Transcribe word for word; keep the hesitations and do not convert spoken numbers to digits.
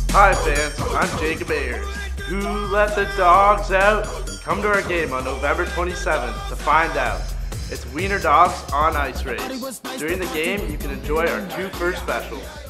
Hi fans, I'm Jacob Hayhurst. Who let the dogs out? Come to our game on November twenty-seventh to find out. It's Wiener Dogs on Ice Race. During the game, you can enjoy our two first specials.